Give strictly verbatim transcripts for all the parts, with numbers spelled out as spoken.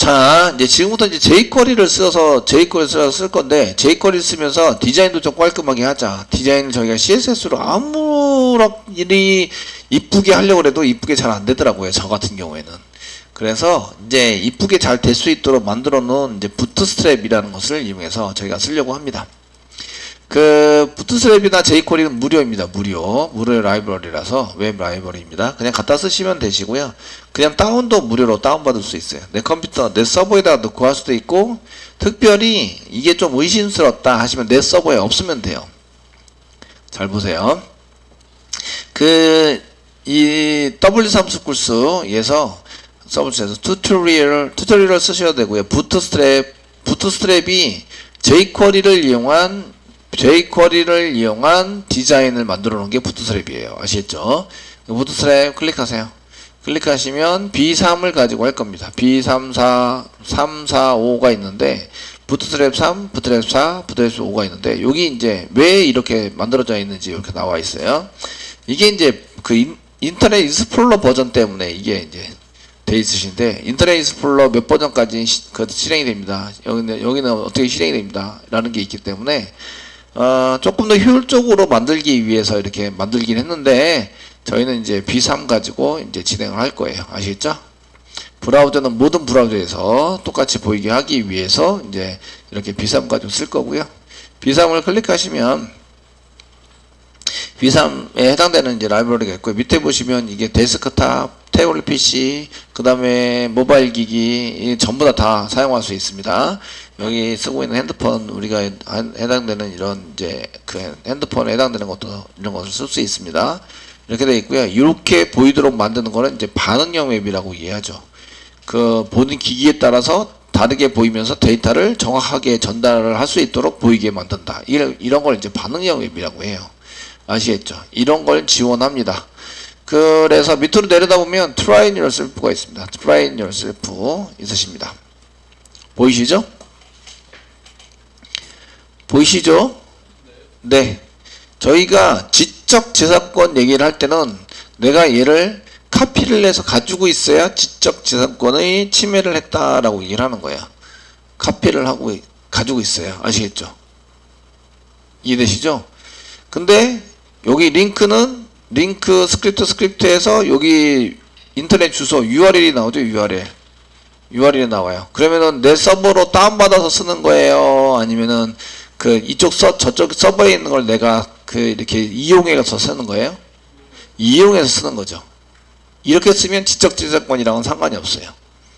자, 이제 지금부터 이제 jQuery를 써서 jQuery를 써서 쓸 건데, jQuery 쓰면서 디자인도 좀 깔끔하게 하자. 디자인을 저희가 씨에스에스로 아무리 이쁘게 하려고 해도 이쁘게 잘 안 되더라고요. 저 같은 경우에는. 그래서 이제 이쁘게 잘 될 수 있도록 만들어 놓은 이제 부트스트랩이라는 것을 이용해서 저희가 쓰려고 합니다. 그 부트스트랩이나 jQuery는 무료입니다. 무료 무료 라이브러리라서 웹 라이브러리입니다. 그냥 갖다 쓰시면 되시고요. 그냥 다운도 무료로 다운받을 수 있어요. 내 컴퓨터 내 서버에다가 넣고 할 수도 있고, 특별히 이게 좀 의심스럽다 하시면 내 서버에 없으면 돼요. 잘 보세요. 그 이 더블유 삼 스쿨스에서 서브에서 튜토리얼 튜토리얼을 쓰셔야 되고요. 부트스트랩 부트스트랩이 jQuery를 이용한 jQuery를 이용한 디자인을 만들어 놓은 게 부트스트랩이에요. 아시겠죠? 부트스트랩 클릭하세요. 클릭하시면 비 삼을 가지고 할 겁니다. 비 삼, 사, 삼, 사, 오가 있는데 부트스트랩 삼, 부트스트랩 사, 부트스트랩 오가 있는데, 여기 이제 왜 이렇게 만들어져 있는지 이렇게 나와 있어요. 이게 이제 그 인, 인터넷 익스플로러 버전 때문에 이게 이제 돼 있으신데, 인터넷 익스플로러 몇 버전까지 시, 그 실행이 됩니다. 여기는 여기는 어떻게 실행이 됩니다. 라는 게 있기 때문에 어, 조금 더 효율적으로 만들기 위해서 이렇게 만들긴 했는데, 저희는 이제 비 삼 가지고 이제 진행을 할 거예요. 아시겠죠? 브라우저는 모든 브라우저에서 똑같이 보이게 하기 위해서 이제 이렇게 비 삼 가지고 쓸 거고요. 비 삼을 클릭하시면 비 삼에 해당되는 이제 라이브러리가 있고요. 밑에 보시면 이게 데스크탑, 태블릿 피씨, 그 다음에 모바일 기기, 전부 다 다 사용할 수 있습니다. 여기 쓰고 있는 핸드폰, 우리가 해당되는 이런 이제 그 핸드폰에 해당되는 것도 이런 것을 쓸 수 있습니다. 이렇게 되어 있고요. 이렇게 보이도록 만드는 거는 이제 반응형 웹이라고 이해하죠. 그 보는 기기에 따라서 다르게 보이면서 데이터를 정확하게 전달을 할 수 있도록 보이게 만든다. 이런, 이런 걸 이제 반응형 웹이라고 해요. 아시겠죠? 이런 걸 지원합니다. 그래서 밑으로 내려다 보면 try yourself가 있습니다. try yourself 있으십니다. 보이시죠? 보이시죠? 네. 저희가 지적 재산권 얘기를 할 때는 내가 얘를 카피를 해서 가지고 있어야 지적 재산권의 침해를 했다라고 얘기를 하는 거예요. 카피를 하고 가지고 있어요. 아시겠죠? 이해되시죠? 근데 여기 링크는 링크 스크립트 스크립트에서 여기 인터넷 주소 유알엘이 나오죠. 유알엘 유알엘이 나와요. 그러면은 내 서버로 다운받아서 쓰는 거예요? 아니면은 그 이쪽 서 저쪽 서버에 있는 걸 내가 그 이렇게 이용해서 쓰는 거예요? 이용해서 쓰는 거죠. 이렇게 쓰면 지적재산권이랑은 상관이 없어요.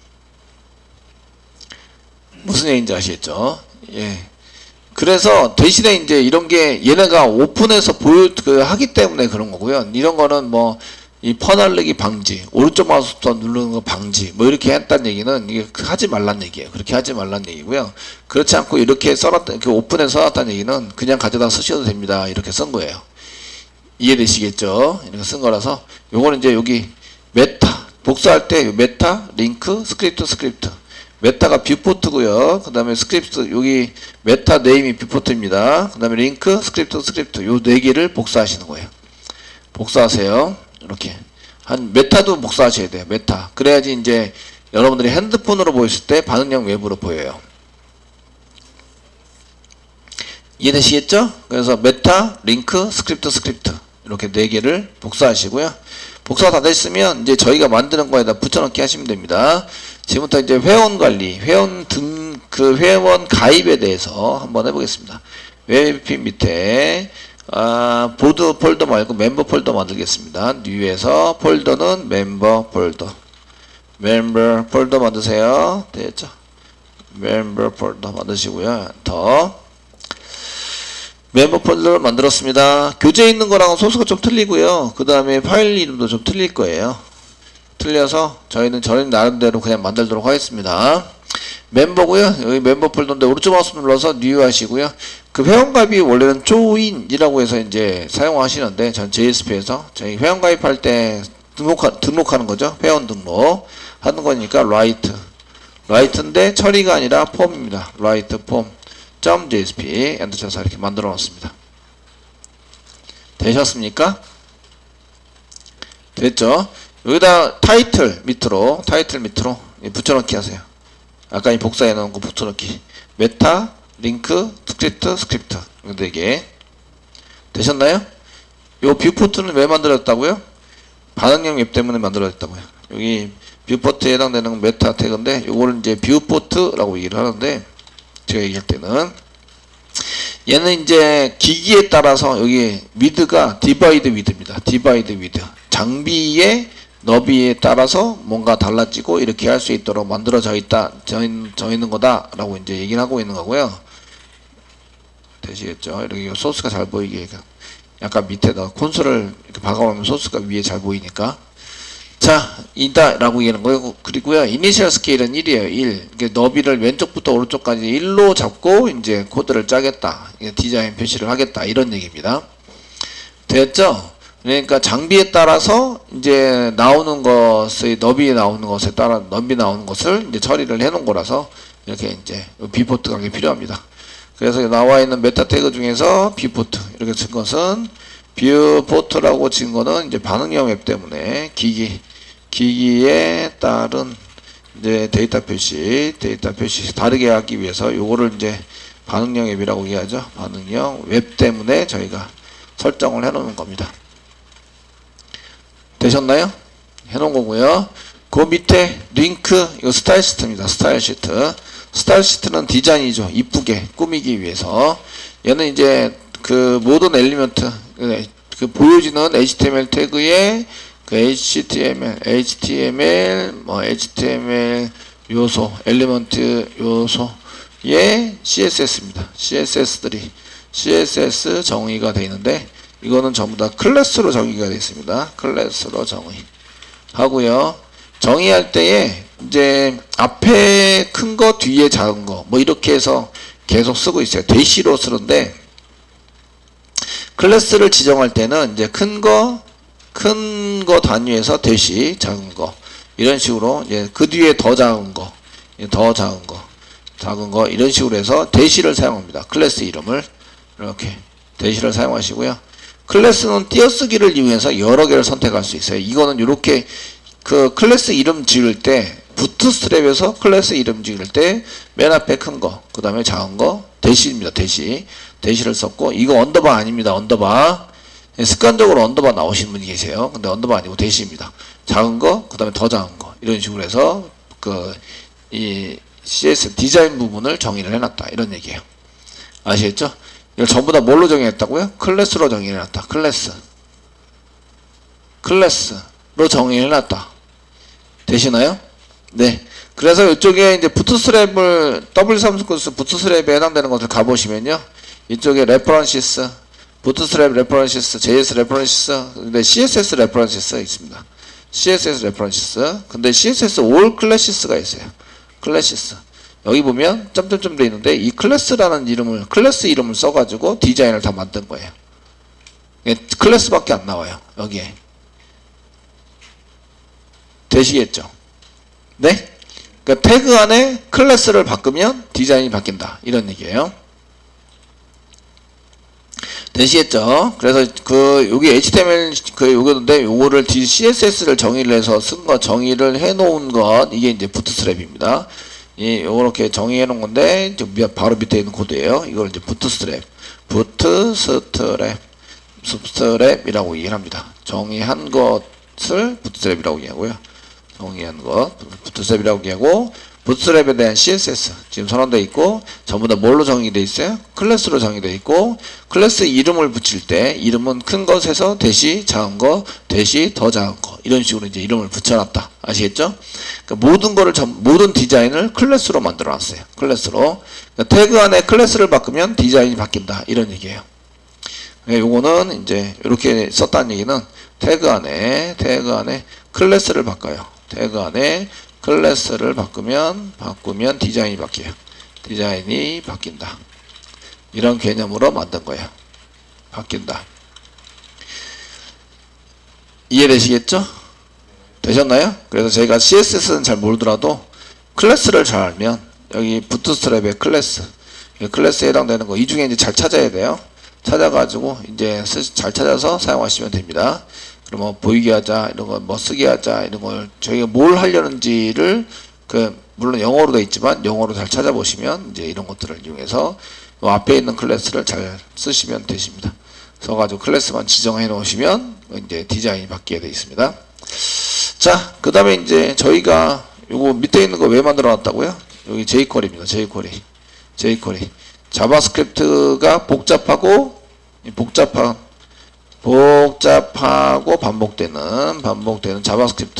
무슨 얘기인지 아시겠죠? 예. 그래서 대신에 이제 이런 게 얘네가 오픈해서 보여 그 하기 때문에 그런 거고요. 이런 거는 뭐 이 퍼날르기 방지, 오른쪽 마우스 버튼 누르는 거 방지, 뭐 이렇게 했다는 얘기는 이게 하지 말란 얘기예요. 그렇게 하지 말란 얘기고요. 그렇지 않고 이렇게 써놨다, 이렇게 오픈해서 써놨다는 얘기는 그냥 가져다 쓰셔도 됩니다. 이렇게 쓴 거예요. 이해되시겠죠? 이렇게 쓴 거라서 요거는 이제 여기 메타 복사할 때 메타 링크 스크립트 스크립트. 메타가 뷰포트고요. 그 다음에 스크립트, 여기 메타 네임이 뷰포트입니다. 그 다음에 링크, 스크립트, 스크립트. 요 네 개를 복사하시는 거예요. 복사하세요. 이렇게. 한, 메타도 복사하셔야 돼요. 메타. 그래야지 이제 여러분들이 핸드폰으로 보였을 때 반응형 웹으로 보여요. 이해되시겠죠? 그래서 메타, 링크, 스크립트, 스크립트. 이렇게 네 개를 복사하시고요. 복사가 다 됐으면 이제 저희가 만드는 거에다 붙여넣기 하시면 됩니다. 지금부터 이제 회원 관리, 회원 등, 그 회원 가입에 대해서 한번 해보겠습니다. 웹 밑에, 아, 보드 폴더 말고 멤버 폴더 만들겠습니다. 뉴에서 폴더는 멤버 폴더. 멤버 폴더 만드세요. 됐죠? 멤버 폴더 만드시고요. 더. 멤버 폴더를 만들었습니다. 교재에 있는 거랑은 소스가 좀 틀리고요. 그 다음에 파일 이름도 좀 틀릴 거예요. 틀려서 저희는 저희 나름대로 그냥 만들도록 하겠습니다. 멤버고요. 여기 멤버 폴더인데 오른쪽 마우스 눌러서 뉴 하시고요. 그 회원가입이 원래는 조인이라고 해서 이제 사용하시는데 전 제이에스피에서 저희 회원가입할 때 등록하, 등록하는 거죠. 회원 등록 하는 거니까 라이트 라이트인데 처리가 아니라 폼입니다. 라이트 폼 .jsp 엔터 쳐서 이렇게 만들어 놨습니다. 되셨습니까? 됐죠? 여기다 타이틀 밑으로 타이틀 밑으로 붙여넣기 하세요. 아까 이 복사해 놓은 거 붙여넣기. 메타, 링크, 스크립트, 스크립트. 이거 네 개. 되셨나요? 요 뷰포트는 왜 만들었다고요? 반응형 웹 때문에 만들어졌다고요. 여기 뷰포트에 해당되는 메타 태그인데 요거를 이제 뷰포트라고 얘기를 하는데 제가 얘기할 때는 얘는 이제 기기에 따라서 여기 위드가 디바이드 위드입니다. 디바이드 위드. 장비의 너비에 따라서 뭔가 달라지고 이렇게 할 수 있도록 만들어져 있다, 져, 있, 져 있는 거다라고 이제 얘기를 하고 있는 거고요. 되시겠죠? 이렇게 소스가 잘 보이게 약간 밑에다 콘솔을 이렇게 박아보면 소스가 위에 잘 보이니까. 자, 이다 라고 얘기하는 거예요. 그리고요, 이니셜 스케일은 일이에요. 일. 이게 너비를 왼쪽부터 오른쪽까지 일로 잡고 이제 코드를 짜겠다. 디자인 표시를 하겠다. 이런 얘기입니다. 됐죠? 그러니까 장비에 따라서 이제 나오는 것의 너비에 나오는 것에 따라 너비 나오는 것을 이제 처리를 해 놓은 거라서 이렇게 이제 뷰포트가 필요합니다. 그래서 나와 있는 메타 태그 중에서 뷰포트 이렇게 친 것은 뷰포트라고 친 거는 이제 반응형 앱 때문에 기기 기기에 따른 이제 데이터 표시 데이터 표시 다르게 하기 위해서 요거를 이제 반응형 앱이라고 얘기하죠. 반응형 웹 때문에 저희가 설정을 해 놓는 겁니다. 되셨나요? 해 놓은 거고요. 그 밑에 링크 이거 스타일 시트입니다. 스타일 시트. 스타일 시트는 디자인이죠. 이쁘게 꾸미기 위해서. 얘는 이제 그 모든 엘리먼트 그 보여지는 에이치티엠엘 태그의 그 에이치티엠엘, 에이치티엠엘, 뭐 에이치티엠엘 요소, 엘리먼트 요소의 씨에스에스입니다. 씨에스에스들이 씨에스에스 정의가 되어 있는데 이거는 전부 다 클래스로 정의가 되어 있습니다. 클래스로 정의 하고요. 정의할 때에 이제 앞에 큰 거 뒤에 작은 거 뭐 이렇게 해서 계속 쓰고 있어요. 대시로 쓰는데 클래스를 지정할 때는 이제 큰 거, 큰 거 단위에서 대시, 작은 거 이런 식으로 이제 그 뒤에 더 작은 거, 더 작은 거, 작은 거 이런 식으로 해서 대시를 사용합니다. 클래스 이름을 이렇게 대시를 사용하시고요. 클래스는 띄어쓰기를 이용해서 여러 개를 선택할 수 있어요. 이거는 이렇게 그 클래스 이름 지을 때 부트스트랩에서 클래스 이름 지을 때 맨 앞에 큰 거, 그 다음에 작은 거 대시입니다. 대시. 대시를 썼고 이거 언더바 아닙니다. 언더바. 습관적으로 언더바 나오신 분이 계세요. 근데 언더바 아니고 대시입니다. 작은 거, 그 다음에 더 작은 거 이런 식으로 해서 그 이 씨에스에스 디자인 부분을 정의를 해놨다 이런 얘기예요. 아시겠죠? 이걸 전부 다 뭘로 정의했다고요? 클래스로 정의해놨다. 클래스. 클래스로 정의해놨다. 되시나요? 네. 그래서 이쪽에 이제 부트스트랩을 더블유 삼 코스 부트스트랩에 해당되는 것을 가보시면요. 이쪽에 레퍼런시스, 부트스트랩 레퍼런시스, 제이에스 레퍼런시스, 근데 씨에스에스 레퍼런시스가 있습니다. 씨에스에스 레퍼런시스. 근데 씨에스에스 올 클래시스가 있어요. 클래시스. 여기 보면 점점점 돼 있는데 이 클래스라는 이름을 클래스 이름을 써가지고 디자인을 다 만든 거예요. 클래스밖에 안 나와요. 여기에. 되시겠죠? 네? 그러니까 태그 안에 클래스를 바꾸면 디자인이 바뀐다. 이런 얘기예요. 되시겠죠? 그래서 그 여기 에이치티엠엘 그 요거인데 요거를 씨에스에스를 정의를 해서 쓴 거 정의를 해 놓은 것 이게 이제 부트스트랩입니다. 이 요렇게 정의해 놓은 건데 바로 밑에 있는 코드예요. 이걸 이제 부트스트랩, 부트스트랩, 스트랩이라고 얘기를 합니다. 정의한 것을 부트스트랩이라고 얘기하고요. 정의한 것 부트스트랩이라고 얘기하고 부트스트랩에 대한 씨에스에스 지금 선언되어 있고 전부 다 뭘로 정의되어 있어요? 클래스로 정의되어 있고 클래스 이름을 붙일 때 이름은 큰 것에서 대시 작은 거 대시 더 작은 거 이런 식으로 이제 이름을 붙여놨다. 아시겠죠? 그러니까 모든 거를 전, 모든 디자인을 클래스로 만들어놨어요. 클래스로. 그러니까 태그 안에 클래스를 바꾸면 디자인이 바뀐다. 이런 얘기예요. 네, 요거는 이제 이렇게 썼다는 얘기는 태그 안에 태그 안에 클래스를 바꿔요. 태그 안에 클래스를 바꾸면 바꾸면 디자인이 바뀌어요. 디자인이 바뀐다. 이런 개념으로 만든 거예요. 바뀐다. 이해되시겠죠? 되셨나요? 그래서 저희가 씨에스에스는 잘 모르더라도 클래스를 잘 알면 여기 부트스트랩의 클래스 클래스에 해당되는 거 이 중에 이제 잘 찾아야 돼요. 찾아가지고 이제 잘 찾아서 사용하시면 됩니다. 그러면 보이게 하자 이런 거 뭐 쓰게 하자 이런 걸 저희가 뭘 하려는지를 그 물론 영어로 되어 있지만 영어로 잘 찾아보시면 이제 이런 것들을 이용해서 요 앞에 있는 클래스를 잘 쓰시면 되십니다. 써가지고 클래스만 지정해 놓으시면 이제 디자인이 바뀌게 되어 있습니다. 자, 그 다음에 이제 저희가 요거 밑에 있는 거 왜 만들어 놨다고요? 여기 jQuery입니다. jQuery. jQuery. 자바스크립트가 복잡하고 복잡한 복잡하고 반복되는 반복되는 자바스크립트.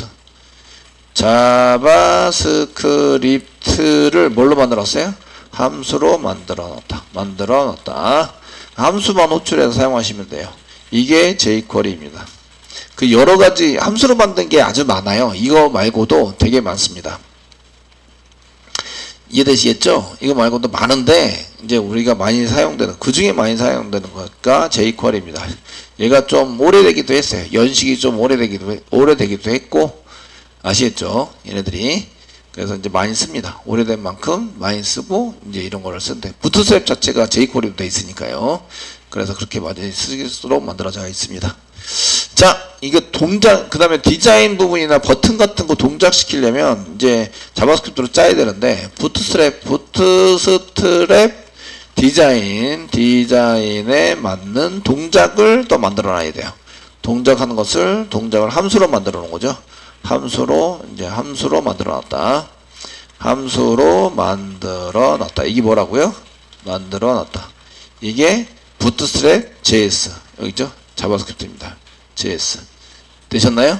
자바스크립트를 뭘로 만들었어요? 함수로 만들어 놨다. 만들어 놨다. 함수만 호출해서 사용하시면 돼요. 이게 jQuery입니다. 그 여러 가지 함수로 만든 게 아주 많아요. 이거 말고도 되게 많습니다. 이해되시겠죠? 이거 말고도 많은데 이제 우리가 많이 사용되는 그 중에 많이 사용되는 것가 jQuery입니다. 얘가 좀 오래되기도 했어요. 연식이 좀 오래되기도 해, 오래되기도 했고 아시겠죠? 얘네들이 그래서 이제 많이 씁니다. 오래된 만큼 많이 쓰고 이제 이런 거를 쓰는데 부트스트랩 자체가 jQuery로 되어 있으니까요. 그래서 그렇게 많이 쓰도록 만들어져 있습니다. 자, 이게 동작, 그 다음에 디자인 부분이나 버튼 같은 거 동작시키려면 이제 자바스크립트로 짜야 되는데, 부트스트랩, 부트스트랩 디자인, 디자인에 맞는 동작을 또 만들어 놔야 돼요. 동작하는 것을, 동작을 함수로 만들어 놓은 거죠. 함수로, 이제 함수로 만들어 놨다. 함수로 만들어 놨다. 이게 뭐라고요? 만들어 놨다. 이게 부트스트랩 제이에스. 여기 있죠? 자바스크립트입니다. 제이에스. 되셨나요?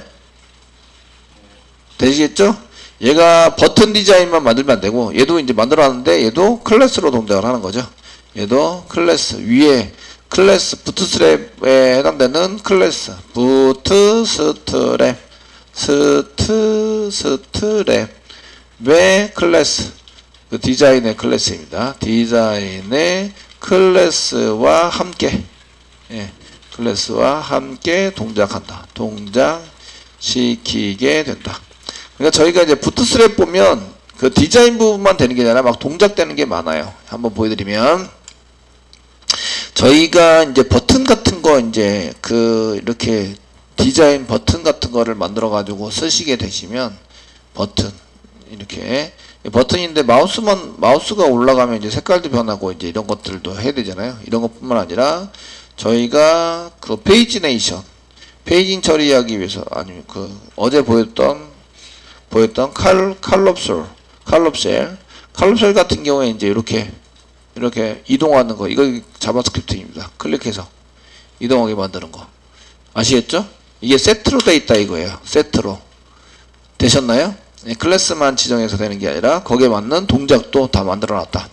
되시겠죠? 얘가 버튼 디자인만 만들면 안 되고, 얘도 이제 만들어 놨는데, 얘도 클래스로 동작을 하는 거죠. 얘도 클래스, 위에 클래스, 부트스트랩에 해당되는 클래스, 부트스트랩, 스트스트랩, 왜 클래스, 그 디자인의 클래스입니다. 디자인의 클래스와 함께, 예. 클래스와 함께 동작한다. 동작시키게 된다. 그러니까 저희가 이제 부트스트랩 보면 그 디자인 부분만 되는 게 아니라 막 동작되는 게 많아요. 한번 보여드리면 저희가 이제 버튼 같은 거 이제 그 이렇게 디자인 버튼 같은 거를 만들어 가지고 쓰시게 되시면 버튼 이렇게 버튼인데 마우스만 마우스가 올라가면 이제 색깔도 변하고 이제 이런 것들도 해야 되잖아요. 이런 것뿐만 아니라 저희가 그 페이지네이션, 페이징 처리하기 위해서, 아니면 그 어제 보였던, 보였던 칼, 칼롭셀, 칼롭셀, 칼롭셀 같은 경우에 이제 이렇게, 이렇게 이동하는 거, 이거 자바스크립트입니다. 클릭해서 이동하게 만드는 거. 아시겠죠? 이게 세트로 돼 있다 이거예요. 세트로. 되셨나요? 네, 클래스만 지정해서 되는 게 아니라 거기에 맞는 동작도 다 만들어 놨다.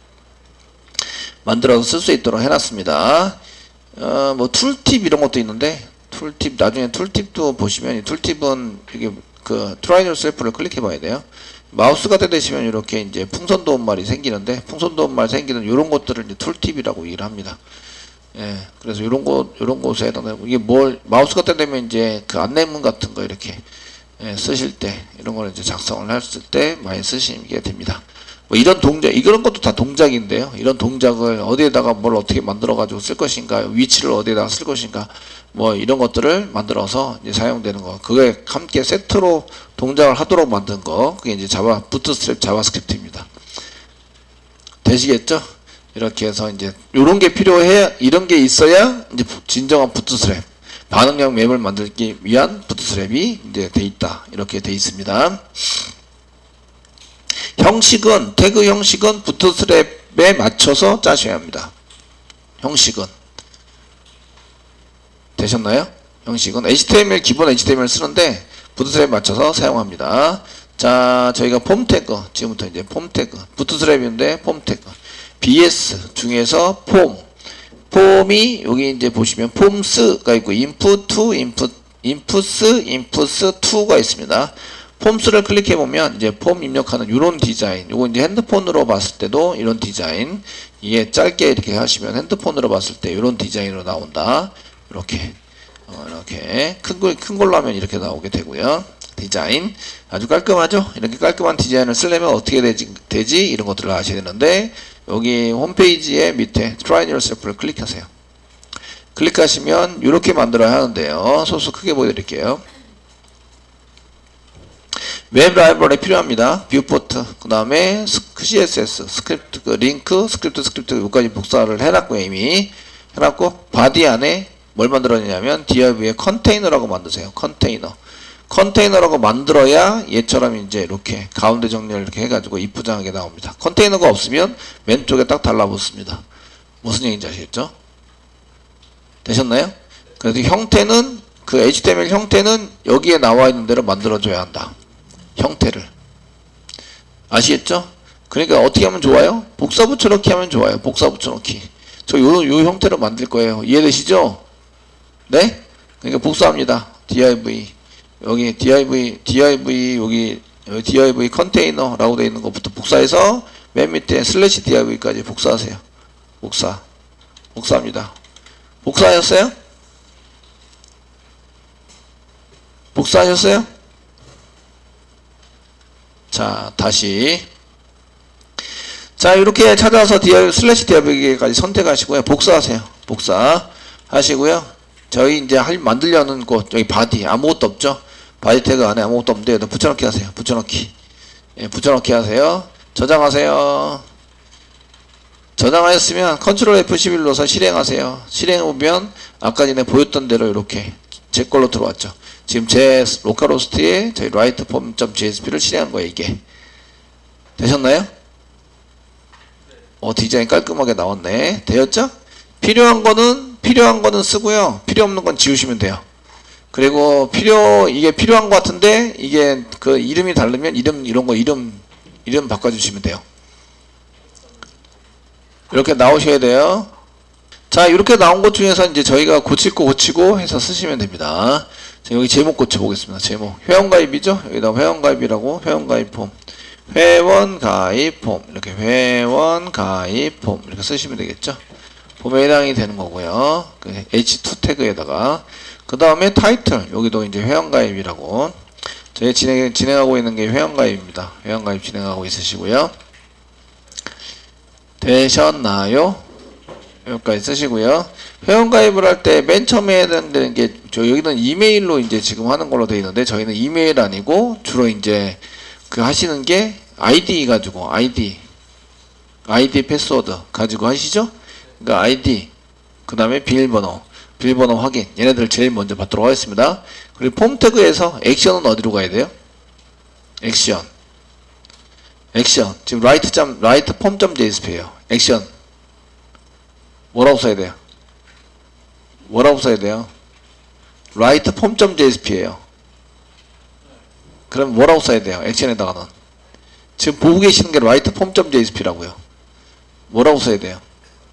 만들어서 쓸 수 있도록 해놨습니다. 어, 뭐 툴팁 이런 것도 있는데 툴팁 나중에 툴팁도 보시면 이 툴팁은 이게 그 트라이 요셀프를 클릭해 봐야 돼요. 마우스가 되시면 이렇게 이제 풍선 도움말이 생기는데 풍선 도움말 생기는 이런 것들을 이제 툴팁이라고 얘기를 합니다. 예, 그래서 이런 곳 이런 곳에 해당되고 이게 뭘 마우스가 되면 이제 그 안내문 같은 거 이렇게 예, 쓰실 때 이런 거를 이제 작성을 했을 때 많이 쓰시게 됩니다. 뭐 이런 동작, 이런 것도 다 동작인데요. 이런 동작을 어디에다가 뭘 어떻게 만들어가지고 쓸 것인가, 위치를 어디에다가 쓸 것인가, 뭐 이런 것들을 만들어서 이제 사용되는 거. 그게 함께 세트로 동작을 하도록 만든 거. 그게 이제 자바, 부트스트랩 자바스크립트입니다. 되시겠죠? 이렇게 해서 이제 이런 게 필요해, 이런 게 있어야 이제 진정한 부트스트랩. 반응형 맵을 만들기 위한 부트스트랩이 이제 돼 있다. 이렇게 돼 있습니다. 형식은, 태그 형식은 부트스트랩에 맞춰서 짜셔야 합니다. 형식은. 되셨나요? 형식은. 에이치티엠엘, 기본 에이치티엠엘 쓰는데, 부트스트랩에 맞춰서 사용합니다. 자, 저희가 폼 태그, 지금부터 이제 폼 태그. 부트스트랩인데, 폼 태그. 비에스 중에서 폼. 폼이, 여기 이제 보시면, 폼스가 있고, 인풋 투, 인풋, 인풋스, 인풋스 투가 있습니다. 폼스를 클릭해보면 이제 폼 입력하는 이런 디자인, 요거 이제 핸드폰으로 봤을 때도 이런 디자인, 이게 짧게 이렇게 하시면 핸드폰으로 봤을 때 이런 디자인으로 나온다. 이렇게 어, 이렇게 큰, 걸, 큰 걸로 하면 이렇게 나오게 되고요. 디자인 아주 깔끔하죠. 이렇게 깔끔한 디자인을 쓰려면 어떻게 되지, 되지? 이런 것들을 아셔야 되는데 여기 홈페이지에 밑에 Try Yourself를 클릭하세요. 클릭하시면 이렇게 만들어야 하는데요. 소스 크게 보여드릴게요. 웹 라이브러리 필요합니다. 뷰포트, 그 다음에 씨에스에스, 스크립트, 그 링크, 스크립트, 스크립트, 여기까지 복사를 해놨고, 이미. 해놨고, 바디 안에 뭘 만들었냐면, div의 컨테이너라고 만드세요. 컨테이너. 컨테이너라고 만들어야 얘처럼 이제 이렇게 가운데 정렬 이렇게 해가지고 이쁘장하게 나옵니다. 컨테이너가 없으면 왼쪽에 딱 달라붙습니다. 무슨 얘기인지 아시겠죠? 되셨나요? 그래서 형태는, 그 에이치티엠엘 형태는 여기에 나와 있는 대로 만들어줘야 한다. 형태를. 아시겠죠? 그러니까 어떻게 하면 좋아요? 복사 붙여넣기 하면 좋아요. 복사 붙여넣기. 저 요, 요 형태로 만들 거예요. 이해되시죠? 네? 그러니까 복사합니다. div. 여기 div, div, 여기, 여기 div 컨테이너라고 되어 있는 것부터 복사해서 맨 밑에 슬래시 div까지 복사하세요. 복사. 복사합니다. 복사하셨어요? 복사하셨어요? 자, 다시. 자, 이렇게 찾아서 div, 슬래시 div까지 선택하시고요. 복사하세요. 복사 하시고요. 저희 이제 할, 만들려는 곳, 여기 바디, 아무것도 없죠? 바디 태그 안에 아무것도 없는데, 여기다 붙여넣기 하세요. 붙여넣기. 예, 붙여넣기 하세요. 저장하세요. 저장하였으면 컨트롤 에프 십일 눌러서 실행하세요. 실행해보면 아까 전에 보였던 대로 이렇게 제 걸로 들어왔죠. 지금 제 로컬호스트에 저희 writeform.jsp를 실행한 거예요. 이게 되셨나요? 어, 디자인 깔끔하게 나왔네. 되었죠? 필요한 거는 필요한 거는 쓰고요. 필요 없는 건 지우시면 돼요. 그리고 필요 이게 필요한 것 같은데 이게 그 이름이 다르면 이름 이런 거 이름 이름 바꿔주시면 돼요. 이렇게 나오셔야 돼요. 자, 이렇게 나온 것 중에서 이제 저희가 고칠 거 고치고 해서 쓰시면 됩니다. 자, 여기 제목 고쳐보겠습니다. 제목. 회원가입이죠? 여기다 회원가입이라고, 회원가입 폼. 회원가입 폼. 이렇게 회원가입 폼. 이렇게 쓰시면 되겠죠? 폼에 해당이 되는 거고요. 그 에이치 투 태그에다가. 그 다음에 타이틀. 여기도 이제 회원가입이라고. 저희 진행, 진행하고 있는 게 회원가입입니다. 회원가입 진행하고 있으시고요. 되셨나요? 여기까지 쓰시고요. 회원가입을 할 때 맨 처음에 해당되는 게, 저 여기는 이메일로 이제 지금 하는 걸로 되어 있는데, 저희는 이메일 아니고, 주로 이제 그 하시는 게 아이디 가지고, 아이디, 아이디 패스워드 가지고 하시죠? 그러니까 아이디, 그 다음에 비밀번호, 비밀번호 확인, 얘네들 제일 먼저 받도록 하겠습니다. 그리고 폼 태그에서 액션은 어디로 가야 돼요? 액션. 액션. 지금 write 점, write form.jsp예요. 액션. 뭐라고 써야 돼요? 뭐라고 써야 돼요? write form.jsp예요. 그럼 뭐라고 써야 돼요? 액션에다가는. 지금 보고 계시는 게 write form.jsp라고요. 뭐라고 써야 돼요?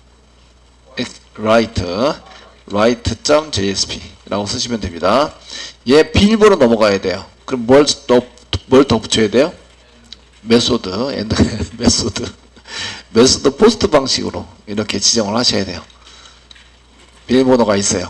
write, write.jsp 라고 쓰시면 됩니다. 얘 비밀번호 넘어가야 돼요. 그럼 뭘 더, 뭘 더 붙여야 돼요? 메소드, 메소드, 메소드 포스트 방식으로 이렇게 지정을 하셔야 돼요. 비밀번호가 있어요.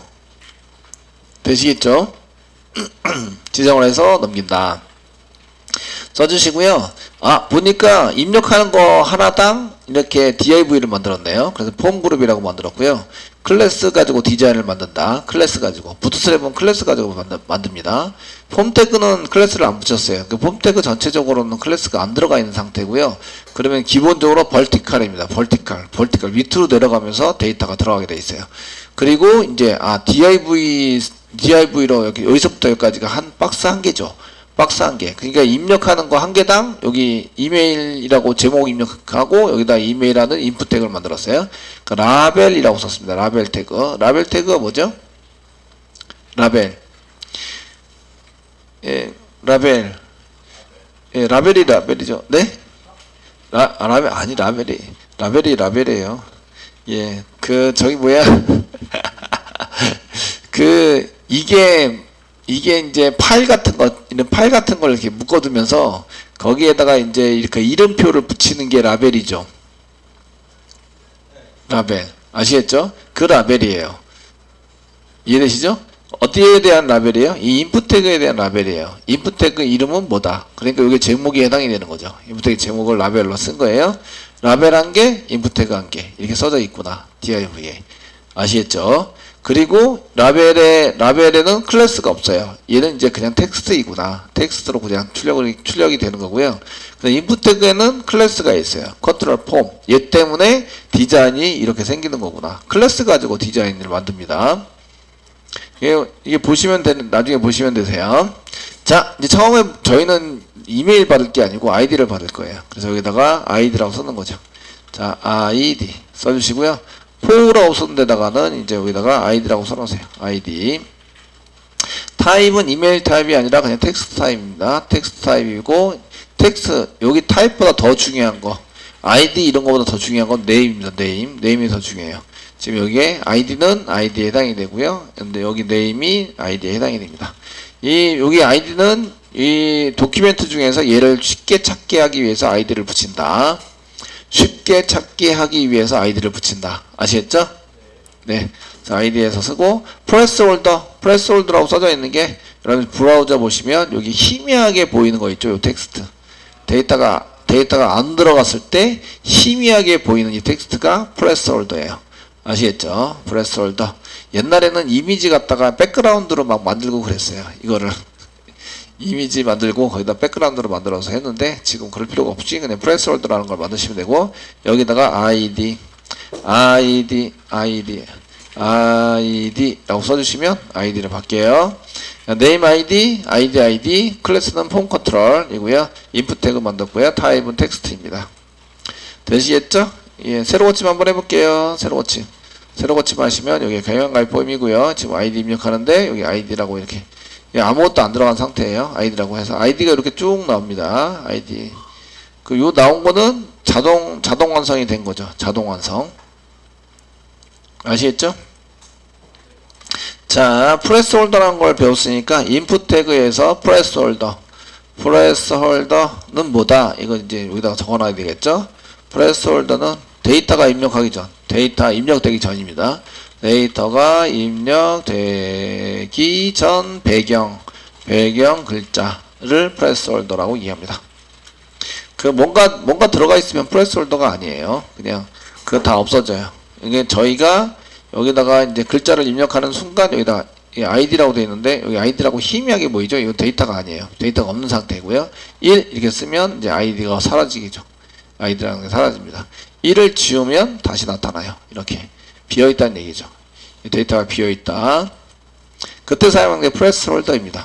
되시겠죠? 지정을 해서 넘긴다. 써주시고요. 아, 보니까 입력하는 거 하나당 이렇게 div를 만들었네요. 그래서 폼 그룹이라고 만들었고요. 클래스 가지고 디자인을 만든다. 클래스 가지고. 부트스트랩은 클래스 가지고 만드, 만듭니다. 폼 태그는 클래스를 안 붙였어요. 그 폼 태그 전체적으로는 클래스가 안 들어가 있는 상태고요. 그러면 기본적으로 벌티칼입니다. 벌티칼. 벌티칼. 밑으로 내려가면서 데이터가 들어가게 돼 있어요. 그리고 이제, 아, div, div로 여기, 여기서부터 여기까지가 한 박스 한 개죠. 박스 한 개. 그러니까 입력하는 거 한 개당 여기 이메일이라고 제목 입력하고 여기다 이메일하는 인풋 태그를 만들었어요. 그 라벨이라고 썼습니다. 라벨 태그. 라벨 태그가 뭐죠? 라벨. 예, 라벨. 예, 라벨이 라벨이죠. 네? 라, 아, 라벨, 아니, 라벨이. 라벨이 라벨이에요. 예, 그, 저기 뭐야. 그, 이게, 이게 이제 파일 같은 거, 이런 파일 같은 걸 이렇게 묶어두면서 거기에다가 이제 이렇게 이름표를 붙이는 게 라벨이죠. 라벨. 아시겠죠? 그 라벨이에요. 이해되시죠? 어디에 대한 라벨이에요? 이 인풋 태그에 대한 라벨이에요. 인풋 태그 이름은 뭐다? 그러니까 이게 제목에 해당이 되는 거죠. 인풋 태그 제목을 라벨로 쓴 거예요. 라벨 한 개, 인풋 태그 한 개. 이렇게 써져 있구나. div에. 아시겠죠? 그리고 라벨에 라벨에는 클래스가 없어요. 얘는 이제 그냥 텍스트이구나. 텍스트로 그냥 출력이 출력이 되는 거고요. 인풋 태그에는 클래스가 있어요. 컨트롤 폼. 얘 때문에 디자인이 이렇게 생기는 거구나. 클래스 가지고 디자인을 만듭니다. 이게, 이게 보시면 되는, 나중에 보시면 되세요. 자, 이제 처음에 저희는 이메일 받을 게 아니고 아이디를 받을 거예요. 그래서 여기다가 아이디라고 쓰는 거죠. 자, 아이디 써주시고요. 포라고 쓰는 데다가는 이제 여기다가 아이디라고 써놓으세요. 아이디. 타입은 이메일 타입이 아니라 그냥 텍스트 타입입니다. 텍스트 타입이고, 텍스트, 여기 타입보다 더 중요한 거, 아이디 이런 거보다 더 중요한 건 네임입니다. 네임. 네임이 더 중요해요. 지금 여기에 아이디는 아이디에 해당이 되고요. 근데 여기 네임이 아이디에 해당이 됩니다. 이, 여기 아이디는 이 도큐멘트 중에서 얘를 쉽게 찾게 하기 위해서 아이디를 붙인다. 쉽게 찾게 하기 위해서 아이디를 붙인다. 아시겠죠? 네. 아이디에서 쓰고, 프레스 홀더, 프레스 홀더라고 써져 있는 게, 여러분 브라우저 보시면 여기 희미하게 보이는 거 있죠? 이 텍스트. 데이터가, 데이터가 안 들어갔을 때 희미하게 보이는 이 텍스트가 프레스 홀더예요. 아시겠죠? 프레스 홀더. 옛날에는 이미지 갖다가 백그라운드로 막 만들고 그랬어요. 이거를. 이미지 만들고 거기다 백그라운드로 만들어서 했는데 지금 그럴 필요가 없지. 그냥 프레스 홀더라는 걸 만드시면 되고, 여기다가 아이디, 아이디, 아이디, 아이디라고 써주시면 아이디를 바뀌어요. 네임 아이디, 아이디 아이디, 클래스는 폼 컨트롤이고요. 인풋 태그 만들고요. 타입은 텍스트입니다. 되시겠죠? 예, 새로 고침 한번 해볼게요. 새로 고침. 새로 고침 하시면 여기 경영가입 폼이고요. 지금 아이디 입력하는데 여기 아이디라고 이렇게 아무것도 안 들어간 상태예요. 아이디라고 해서 아이디가 이렇게 쭉 나옵니다. 아이디. 그 요 나온 거는 자동 자동 완성이 된 거죠. 자동 완성. 아시겠죠? 자, 프레스 홀더라는 걸 배웠으니까 인풋 태그에서 프레스 홀더. 프레스 홀더는 뭐다? 이거 이제 여기다가 적어놔야 되겠죠? 프레스 홀더는 데이터가 입력하기 전, 데이터 입력되기 전입니다. 데이터가 입력되기 전 배경, 배경 글자를 프레스 홀더라고 이해합니다. 그 뭔가 뭔가 들어가 있으면 프레스 홀더가 아니에요. 그냥 그거 다 없어져요. 이게 저희가 여기다가 이제 글자를 입력하는 순간 여기다가 아이디라고 되어 있는데 여기 아이디라고 희미하게 보이죠? 이건 데이터가 아니에요. 데이터가 없는 상태고요. 일 이렇게 쓰면 이제 아이디가 사라지겠죠. 아이디라는 게 사라집니다. 일을 지우면 다시 나타나요. 이렇게 비어있다는 얘기죠. 데이터가 비어있다. 그때 사용한 게 프레스 홀더입니다.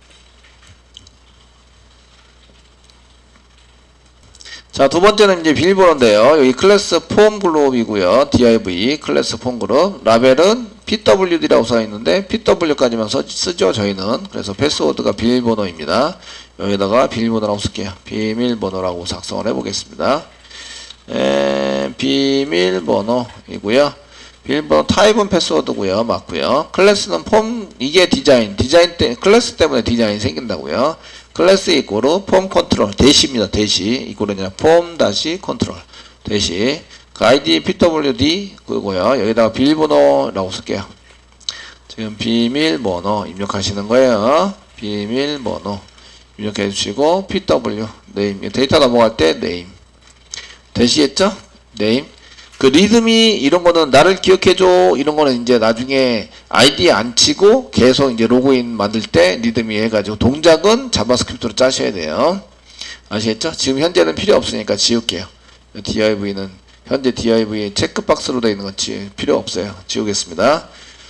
자, 두 번째는 이제 비밀번호인데요. 여기 클래스 폼 그룹이고요. 디아이브이 클래스 폼 그룹. 라벨은 피더블유디라고 써 있는데 피더블유까지만 쓰죠, 저희는. 그래서 패스워드가 비밀번호입니다. 여기다가 비밀번호라고 쓸게요. 비밀번호라고 작성을 해보겠습니다. 에, 비밀번호이고요. 비밀번호 타입은 패스워드고요. 맞고요. 클래스는 폼, 이게 디자인. 디자인 때, 클래스 때문에 디자인이 생긴다고요. 클래스 이꼬르 폼 컨트롤 대시입니다. 대시 이꼬르 아니라 폼 다시 컨트롤 대시 그 아이디 피더블유디 그거고요. 여기다가 비밀번호라고 쓸게요. 지금 비밀번호 입력하시는 거예요. 비밀번호 입력해 주시고 피더블유 네임 데이터 넘어갈 때 네임 되시겠죠? 네임 그 리드미 이런 거는 나를 기억해줘 이런 거는 이제 나중에 아이디에 안 치고 계속 이제 로그인 만들 때 리드미 해가지고 동작은 자바스크립트로 짜셔야 돼요. 아시겠죠? 지금 현재는 필요 없으니까 지울게요. 디아이브이는 현재 디아이브이 체크박스로 되어 있는 건 지, 필요 없어요. 지우겠습니다.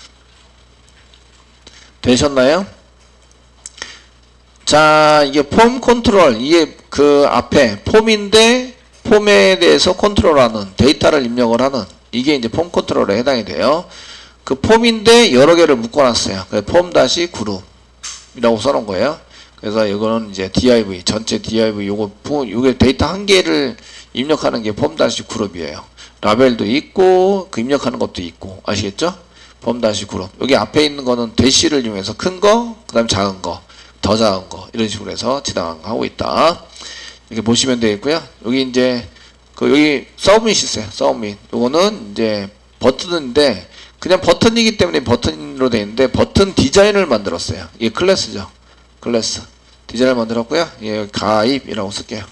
되셨나요? 자, 이게 폼 컨트롤 이게 그 앞에 폼인데 폼에 대해서 컨트롤하는 데이터를 입력을 하는 이게 이제 폼 컨트롤에 해당이 돼요. 그 폼인데 여러 개를 묶어놨어요. 폼 다시 그룹이라고 써놓은 거예요. 그래서 이거는 이제 디아이브이 전체 디아이브이 요거 요게 데이터 한 개를 입력하는 게 폼 다시 그룹이에요. 라벨도 있고 그 입력하는 것도 있고 아시겠죠? 폼 다시 그룹 여기 앞에 있는 거는 대시를 이용해서 큰 거, 그 다음 작은 거, 더 작은 거 이런 식으로 해서 진행하고 있다. 이렇게 보시면 되겠고요. 여기 이제 그 여기 서브밋이 있어요. 서브밋. 요거는 이제 버튼인데 그냥 버튼이기 때문에 버튼으로 되어 있는데 버튼 디자인을 만들었어요. 이게 클래스죠. 클래스 디자인을 만들었고요. 예, 가입이라고 쓸게요.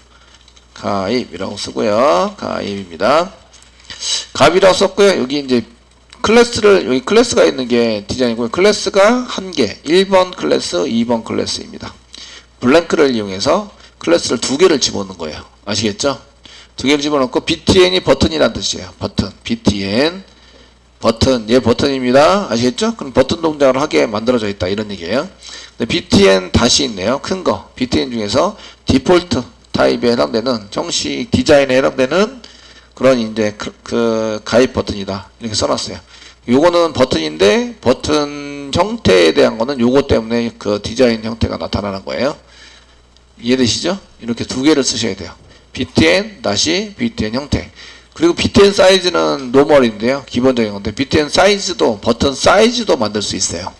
가입이라고 쓰고요. 가입입니다. 가입이라고 썼고요. 여기 이제 클래스를 여기 클래스가 있는 게 디자인이고요. 클래스가 한 개, 일 번 클래스, 이 번 클래스입니다. 블랭크를 이용해서 클래스를 두 개를 집어넣는 거예요. 아시겠죠? 두 개를 집어넣고 btn이 버튼이란 뜻이에요. 버튼, btn 버튼, 얘 버튼입니다. 아시겠죠? 그럼 버튼 동작을 하게 만들어져 있다 이런 얘기예요. 근데 btn 다시 있네요. 큰 거, btn 중에서 디폴트 타입에 해당되는 정식 디자인에 해당되는 그런 이제 그, 그 가입 버튼이다 이렇게 써놨어요. 요거는 버튼인데 버튼 형태에 대한 거는 요거 때문에 그 디자인 형태가 나타나는 거예요. 이해되시죠? 이렇게 두 개를 쓰셔야 돼요. btn 다시 btn 형태. 그리고 btn 사이즈는 노멀인데요. 기본적인 건데 btn 사이즈도 버튼 사이즈도 만들 수 있어요.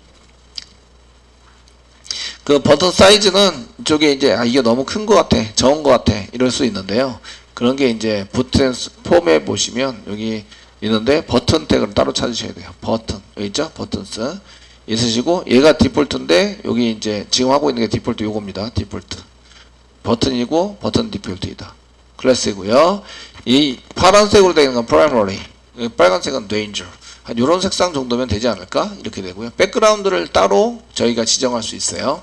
그 버튼 사이즈는 이쪽에 이제 아 이게 너무 큰 것 같아, 적은 것 같아 이럴 수 있는데요. 그런 게 이제 부트랜 폼에 보시면 여기 있는데 버튼 태그를 따로 찾으셔야 돼요. 버튼 여기 있죠? 버튼스 있으시고 얘가 디폴트인데 여기 이제 지금 하고 있는 게 디폴트 요겁니다. 디폴트 버튼이고 버튼 디폴트이다. 클래스이고요. 이 파란색으로 되어 있는 건 프라이머리, 빨간색은 danger. 한 요런 색상 정도면 되지 않을까? 이렇게 되고요. 백그라운드를 따로 저희가 지정할 수 있어요.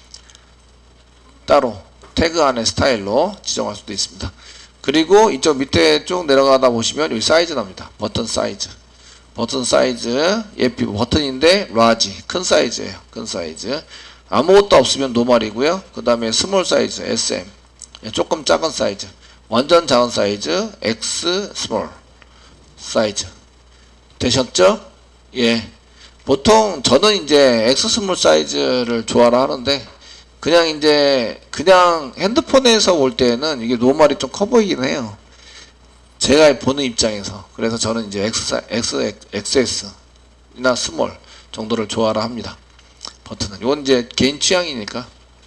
따로 태그 안에 스타일로 지정할 수도 있습니다. 그리고 이쪽 밑에 쭉 내려가다 보시면 여기 사이즈 나옵니다. 버튼 사이즈. 버튼 사이즈, 얘 버튼인데 라지, 큰 사이즈예요. 큰 사이즈. 아무것도 없으면 노멀이고요. 그 다음에 스몰 사이즈, 에스엠. 조금 작은 사이즈. 완전 작은 사이즈, X 스몰 사이즈. 되셨죠? 예. 보통 저는 이제 X 스몰 사이즈를 좋아라 하는데 그냥 이제 그냥 핸드폰에서 볼 때는 이게 노멀이 좀 커 보이긴 해요. 제가 보는 입장에서. 그래서 저는 이제 X, X, 엑스에스나 스몰 정도를 좋아라 합니다. 버튼은. 이건 이제 개인 취향이니까.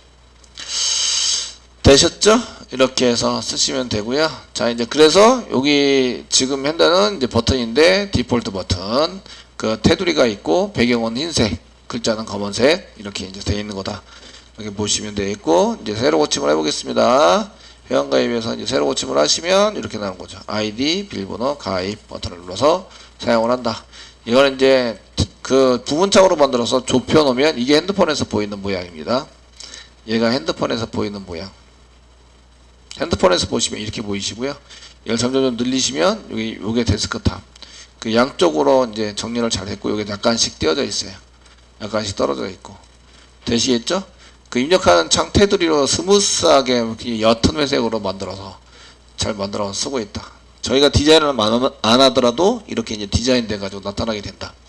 되셨죠? 이렇게 해서 쓰시면 되고요. 자, 이제 그래서 여기 지금 현재는 이제 버튼인데 디폴트 버튼. 그 테두리가 있고 배경은 흰색, 글자는 검은색 이렇게 이제 되어 있는 거다. 이렇게 보시면 되어 있고 이제 새로 고침을 해보겠습니다. 회원가입에서 이제 새로 고침을 하시면 이렇게 나오는 거죠. 아이디, 비밀번호, 가입 버튼을 눌러서 사용을 한다. 이거는 이제 그 부분창으로 만들어서 좁혀 놓으면 이게 핸드폰에서 보이는 모양입니다. 얘가 핸드폰에서 보이는 모양. 핸드폰에서 보시면 이렇게 보이시고요. 이걸 점점 늘리시면 여기 요게 데스크탑. 그 양쪽으로 이제 정리를 잘 했고 요게 약간씩 띄어져 있어요. 약간씩 떨어져 있고. 되시겠죠? 그 입력하는 창 테두리로 스무스하게 옅은 회색으로 만들어서 잘 만들어서 쓰고 있다. 저희가 디자인을 안 하더라도 이렇게 이제 디자인 돼가지고 나타나게 된다.